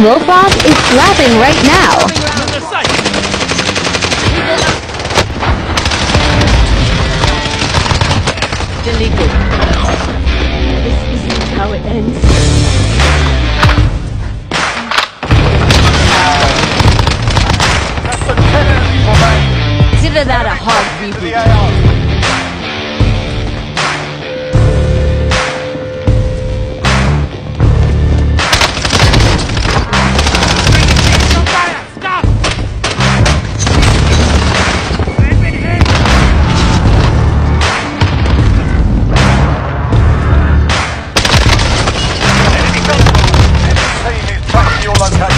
Bullfrog is slapping right now. Deleted. This isn't how it ends. Consider that a hard reboot. Your location.